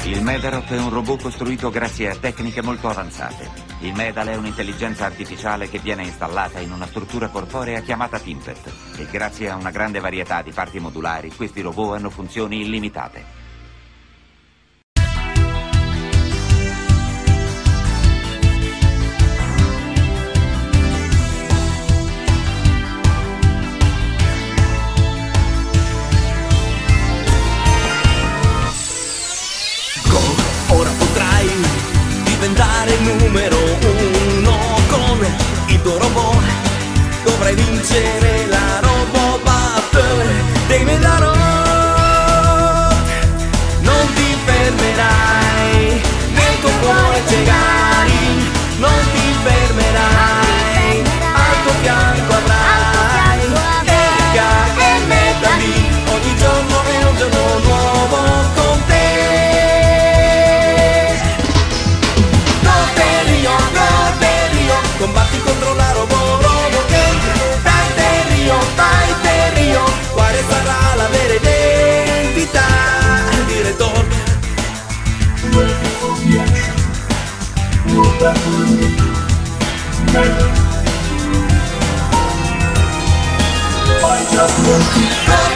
Il Medarot è un robot costruito grazie a tecniche molto avanzate. Il Medal è un'intelligenza artificiale che viene installata in una struttura corporea chiamata Timpet e grazie a una grande varietà di parti modulari questi robot hanno funzioni illimitate. Ora potrai diventare il numero uno con il tuo robot. Dovrai vincere la Robot Battle dei Medarot. Non ti fermerai, nel tuo cuore cegai. Non ti fermerai, al tuo fianco avrai Erika e Metali. Ogni giorno è un giorno nuovo con te. Combatti contro la Robocate. Dai Terrio, quale sarà la vera identità di Retorque? I just want to